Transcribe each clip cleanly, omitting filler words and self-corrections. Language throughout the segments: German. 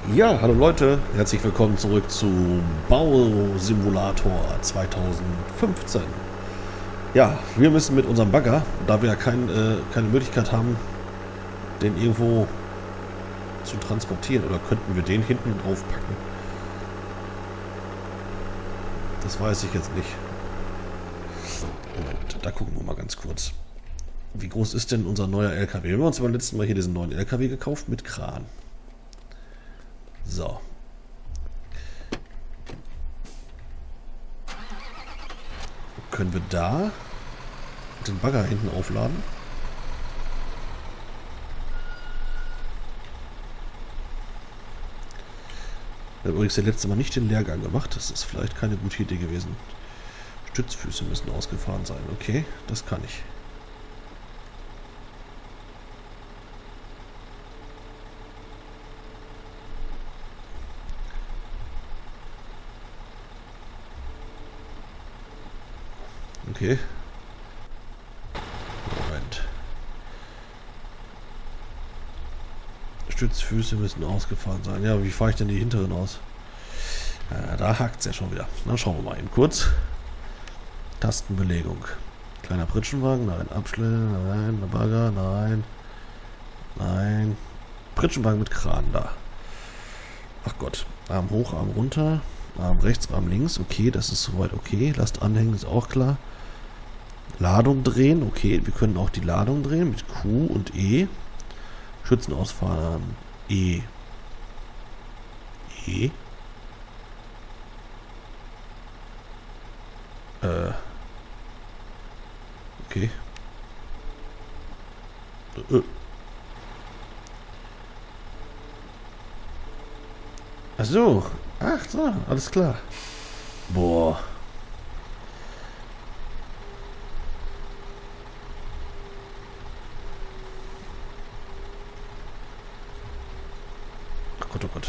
Ja, hallo Leute, herzlich willkommen zurück zu Bausimulator 2015. Ja, wir müssen mit unserem Bagger, da wir ja keine Möglichkeit haben, den irgendwo zu transportieren, oder könnten wir den hinten drauf packen? Das weiß ich jetzt nicht. Moment, da gucken wir mal ganz kurz. Wie groß ist denn unser neuer LKW? Wir haben uns beim letzten Mal hier diesen neuen LKW gekauft mit Kran. So. Können wir da den Bagger hinten aufladen? Wir haben übrigens das letzte Mal nicht den Leergang gemacht. Das ist vielleicht keine gute Idee gewesen. Stützfüße müssen ausgefahren sein. Okay, das kann ich. Okay. Moment. Stützfüße müssen ausgefahren sein. Ja, wie fahre ich denn die hinteren aus? Da hakt es ja schon wieder. Dann schauen wir mal eben kurz. Tastenbelegung. Kleiner Pritschenwagen, nein. Abschlitten, nein. Bagger, nein. Nein. Pritschenwagen mit Kran, da. Ach Gott. Arm hoch, Arm runter. Arm rechts, Arm links. Okay, das ist soweit okay. Last anhängen ist auch klar. Ladung drehen. Okay, wir können auch die Ladung drehen mit Q und E. Schützen ausfahren. E. E. Okay. Ach so. Ach so, alles klar. Boah. Ach Gott, oh Gott.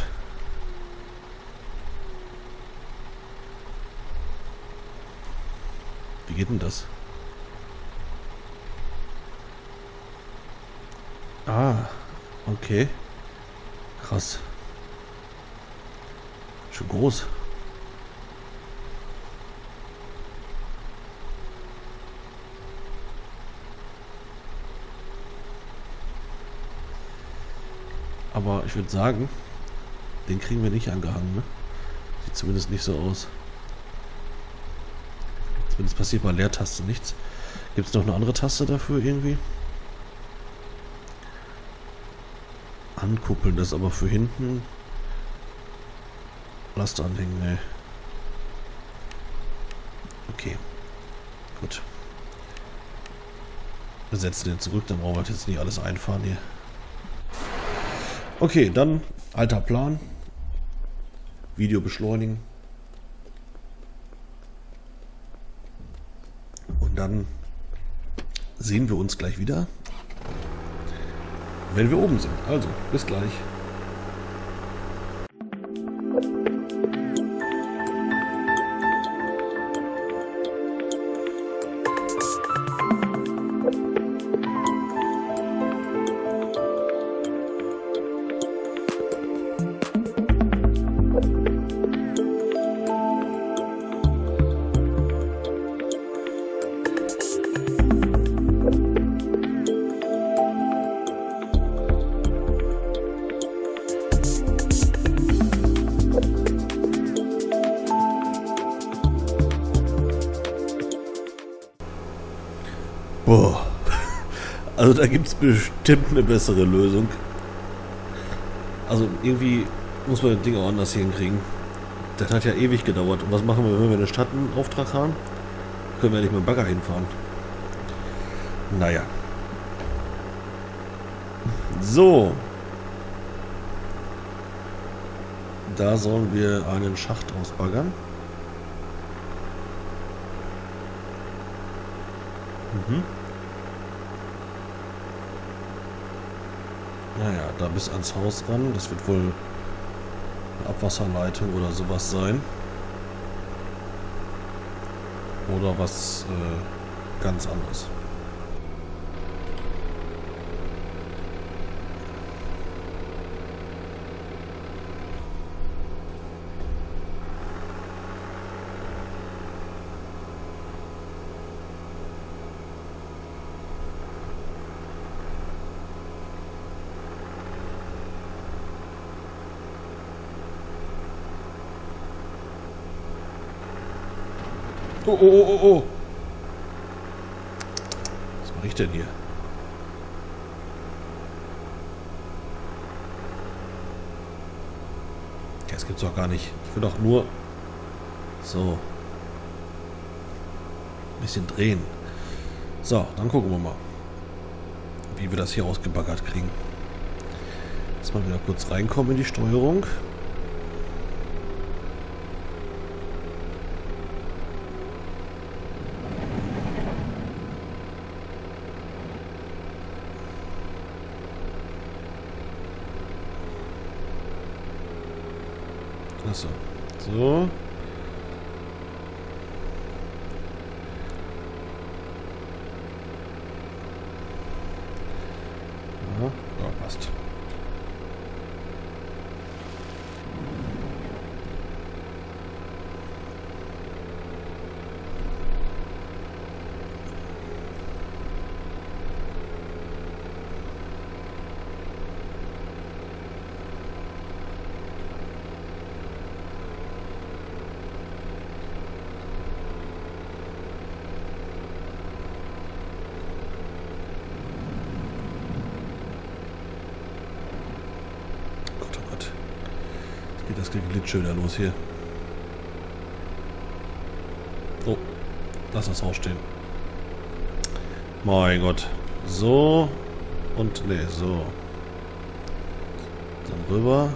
Wie geht denn das? Ah, okay. Krass. Schon groß. Aber ich würde sagen, den kriegen wir nicht angehangen, ne? Sieht zumindest nicht so aus. Zumindest passiert bei Leertaste nichts. Gibt es noch eine andere Taste dafür irgendwie? Ankuppeln, das aber für hinten. Last anhängen, ne. Okay. Gut. Wir setzen den zurück, dann brauchen wir jetzt nicht alles einfahren hier. Okay, dann alter Plan. Video beschleunigen. Und dann sehen wir uns gleich wieder, wenn wir oben sind. Also, bis gleich. Boah. Also da gibt es bestimmt eine bessere Lösung. Also irgendwie muss man das Ding auch anders hinkriegen. Das hat ja ewig gedauert. Und was machen wir, wenn wir einen Stadtauftrag haben? Können wir nicht mit dem Bagger hinfahren. Naja. So. Da sollen wir einen Schacht ausbaggern. Naja, da bis ans Haus ran. Das wird wohl eine Abwasserleitung oder sowas sein. Oder was ganz anderes. Oh, oh, oh, oh, oh. Was mache ich denn hier? Das gibt's doch gar nicht. Ich will doch nur... So. Ein bisschen drehen. So, dann gucken wir mal, wie wir das hier ausgebaggert kriegen. Jetzt mal wieder kurz reinkommen in die Steuerung. Achso. So. Ja, passt. Das Geglitsche wieder los hier. Oh, lass das rausstehen. Mein Gott. So. Und ne, so. Dann rüber.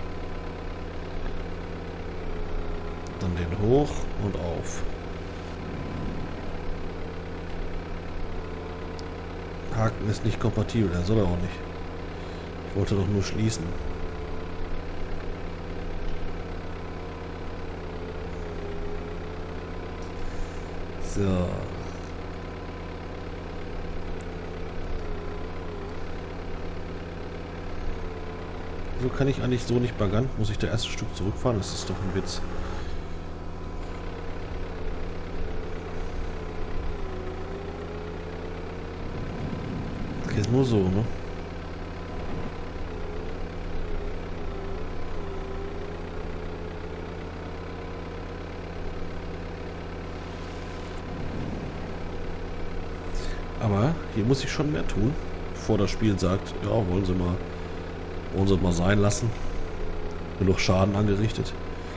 Dann den hoch und auf. Haken ist nicht kompatibel, der soll er auch nicht. Ich wollte doch nur schließen. So. So kann ich eigentlich so nicht baggern. Muss ich das erste Stück zurückfahren? Das ist doch ein Witz. Geht nur so, ne? Aber hier muss ich schon mehr tun, bevor das Spiel sagt, ja, wollen Sie mal sein lassen. Genug Schaden angerichtet.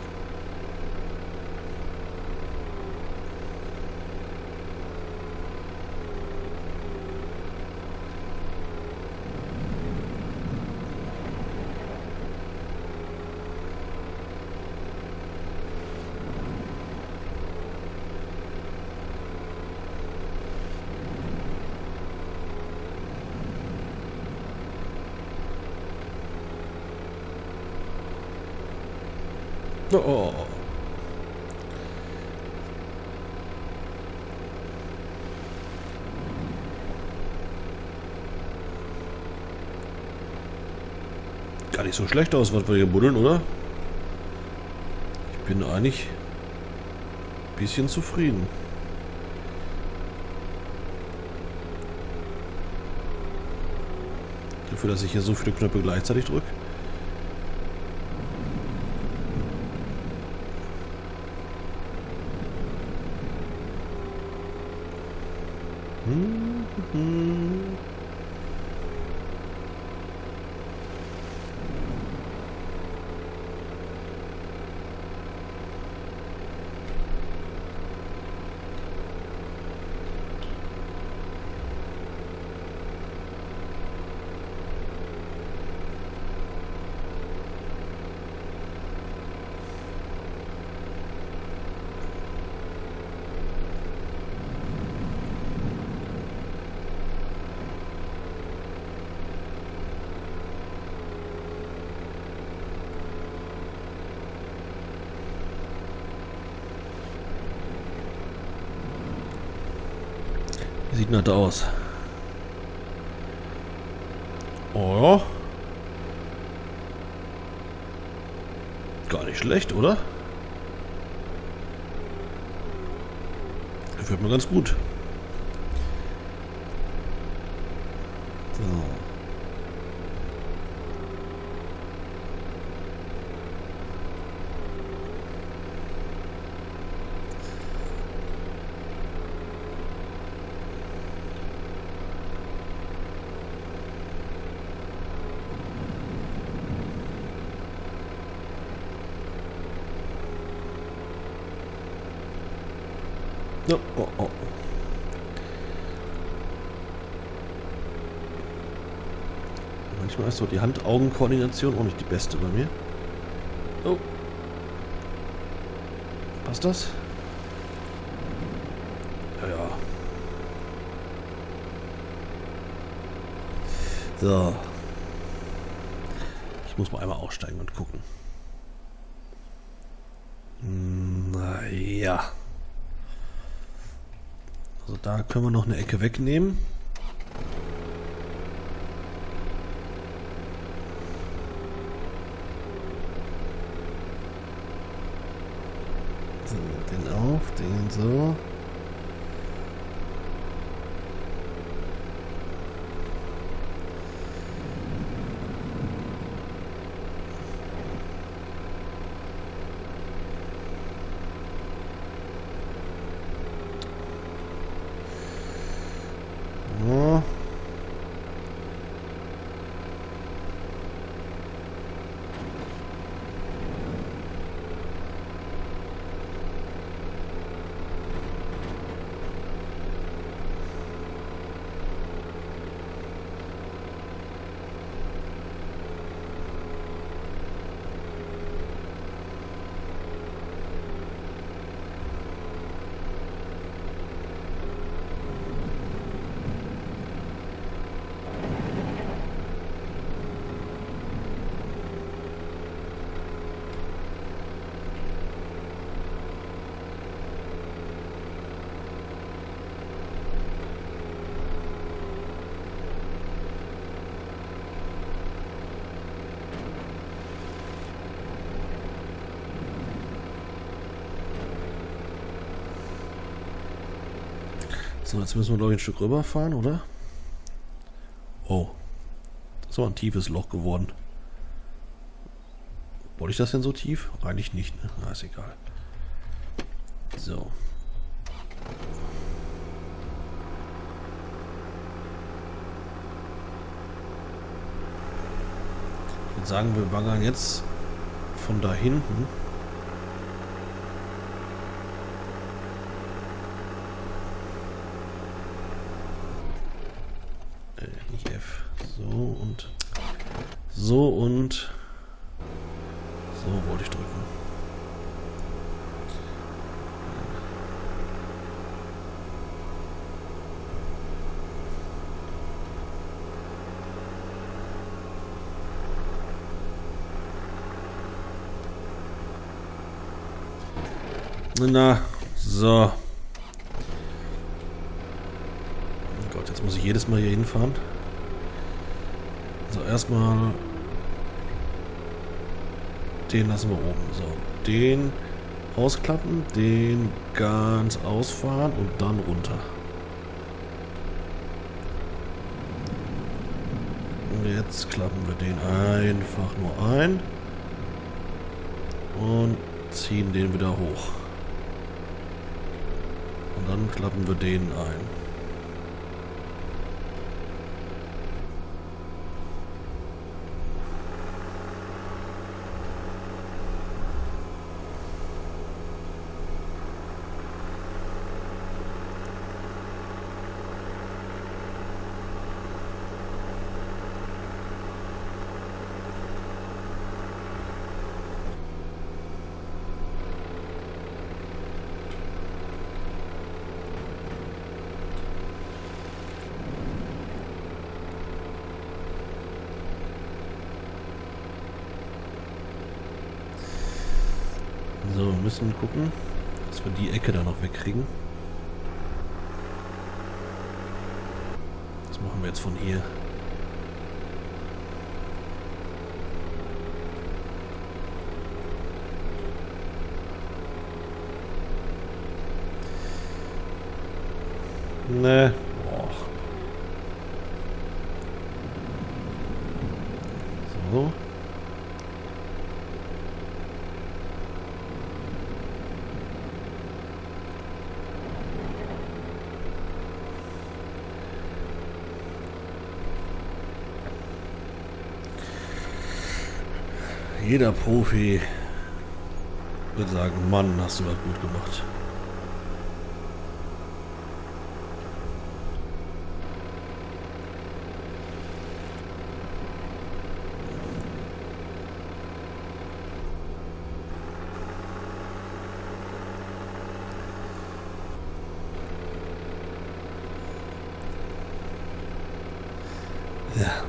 Oh. Gar nicht so schlecht aus, was wir hier buddeln, oder? Ich bin eigentlich ein bisschen zufrieden. Dafür, dass ich hier so viele Knöpfe gleichzeitig drücke. Sieht nett aus. Oh ja. Gar nicht schlecht, oder? Gefällt mir ganz gut. So. Oh, oh, oh. Manchmal ist so die Hand-Augen-Koordination auch nicht die beste bei mir. Oh. Passt das? Ja, ja. So. Ich muss mal einmal aussteigen und gucken. Naja. Also da können wir noch eine Ecke wegnehmen. So, den auf, den so. Ja. So, jetzt müssen wir, glaube ich, ein Stück rüberfahren, oder? Oh. Das war ein tiefes Loch geworden. Wollte ich das denn so tief? Eigentlich nicht, ne? Na, ist egal. So. Ich würde sagen, wir baggern jetzt von da hinten. Nicht F. So und so und so wollte ich drücken. Na, so. Oh Gott, jetzt muss ich jedes Mal hier hinfahren. So, erstmal den lassen wir oben. So, den ausklappen, den ganz ausfahren und dann runter. Und jetzt klappen wir den einfach nur ein und ziehen den wieder hoch. Und dann klappen wir den ein. So, wir müssen gucken, dass wir die Ecke da noch wegkriegen. Das machen wir jetzt von hier. Ne. So. Jeder Profi wird sagen, Mann, hast du das gut gemacht.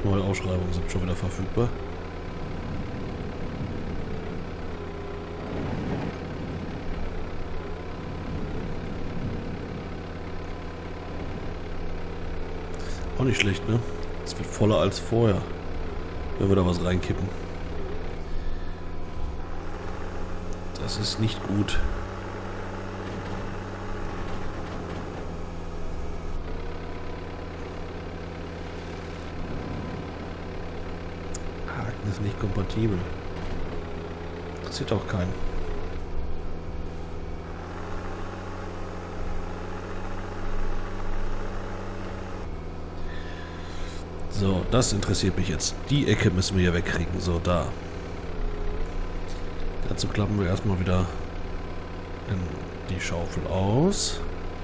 Neue Ausschreibungen sind schon wieder verfügbar. Auch nicht schlecht, ne? Es wird voller als vorher, wenn wir da was reinkippen. Das ist nicht gut. Haken ist nicht kompatibel. Interessiert auch keinen. So, das interessiert mich jetzt. Die Ecke müssen wir hier wegkriegen. So, da. Dazu klappen wir erstmal wieder die Schaufel aus.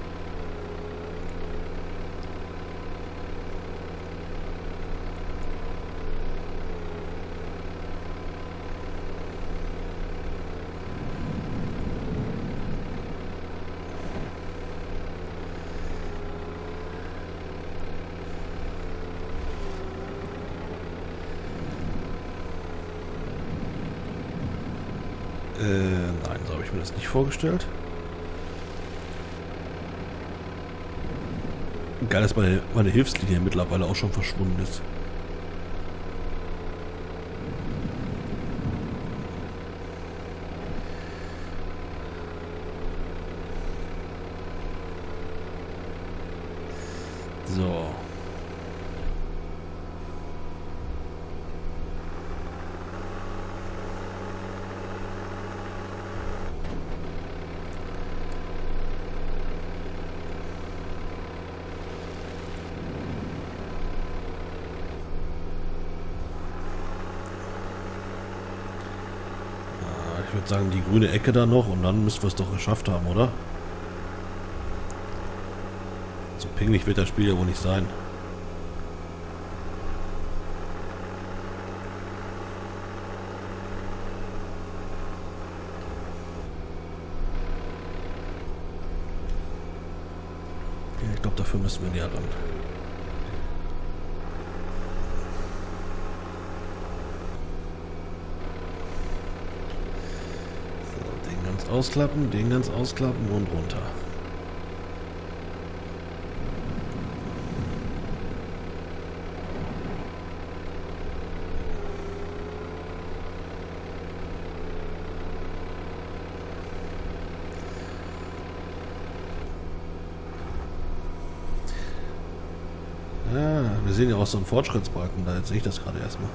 Nein, so habe ich mir das nicht vorgestellt. Geil, dass meine Hilfslinie mittlerweile auch schon verschwunden ist. So. Ich würde sagen, die grüne Ecke da noch und dann müssten wir es doch geschafft haben, oder? So pingelig wird das Spiel ja wohl nicht sein. Ich glaube, dafür müssen wir näher ran. Ausklappen, den ganz ausklappen und runter. Ja, wir sehen ja auch so einen Fortschrittsbalken, da jetzt sehe ich das gerade erstmal.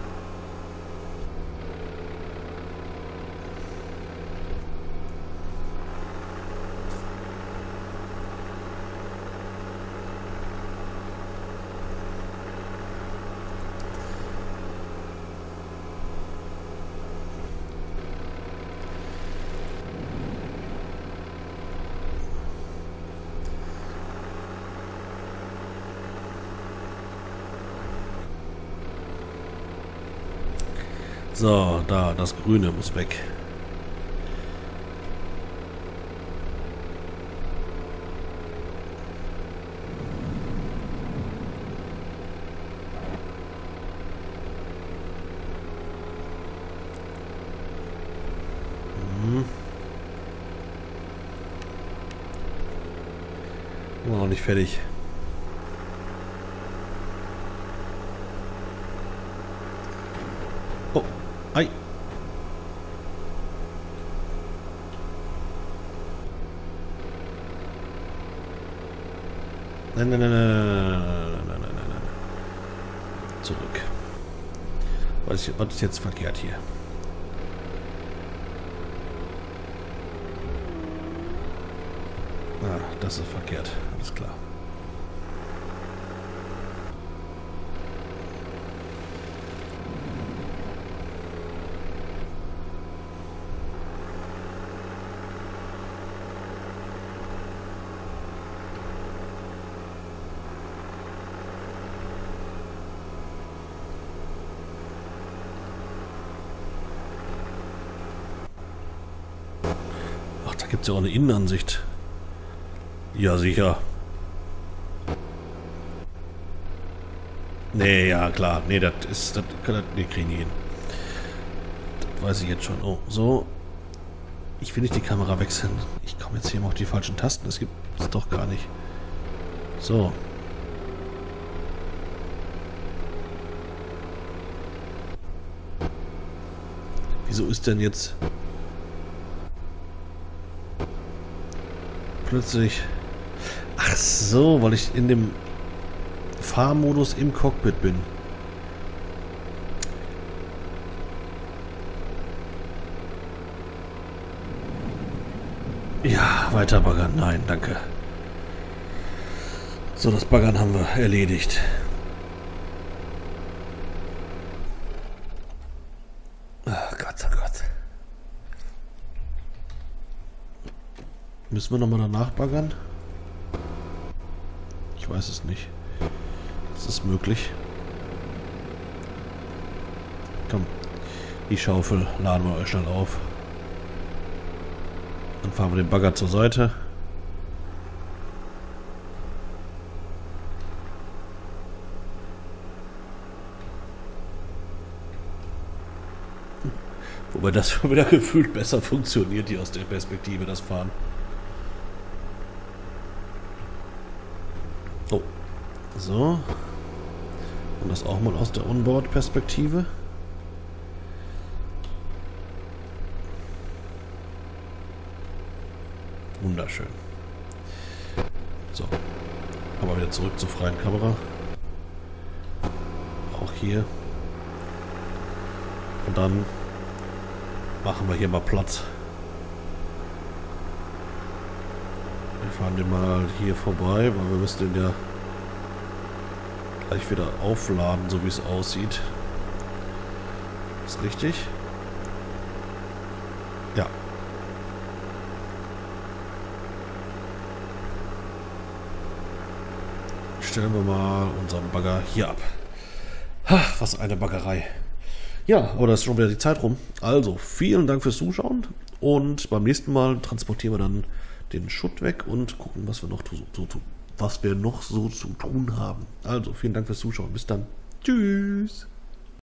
So, da, das Grüne muss weg. Noch nicht fertig. Oh, ei. Nein, nein, nein, nein, nein, nein, nein, nein, nein. Zurück. Was ist jetzt verkehrt hier? Ah, das ist verkehrt. Alles klar. Ach, da gibt es ja auch eine Innenansicht. Ja, sicher. Nee, ja, klar. Nee, das ist... Das kann das... Nee, kriegen die hin. Das weiß ich jetzt schon. Oh, so. Ich will nicht die Kamera wechseln. Ich komme jetzt hier mal auf die falschen Tasten. Das gibt es doch gar nicht. So. Wieso ist denn jetzt plötzlich... Ach so, weil ich in dem Fahrmodus im Cockpit bin. Ja, weiter baggern. Nein, danke. So, das Baggern haben wir erledigt. Oh Gott, oh Gott. Müssen wir nochmal danach baggern? Ich weiß es nicht. Das ist möglich. Komm, die Schaufel laden wir euch schnell auf. Dann fahren wir den Bagger zur Seite. Wobei das schon wieder gefühlt besser funktioniert hier aus der Perspektive, das Fahren. Oh. So. Und das auch mal aus der Onboard-Perspektive. Wunderschön. So. Aber wieder zurück zur freien Kamera. Auch hier. Und dann machen wir hier mal Platz. Wir fahren den mal hier vorbei, weil wir müssen den ja gleich wieder aufladen, so wie es aussieht. Ist richtig? Ja. Stellen wir mal unseren Bagger hier ab. Ha, was eine Baggerei. Ja, aber da ist schon wieder die Zeit rum. Also, vielen Dank fürs Zuschauen und beim nächsten Mal transportieren wir dann den Schutt weg und gucken, was wir noch so zu tun haben. Also, vielen Dank fürs Zuschauen. Bis dann. Tschüss.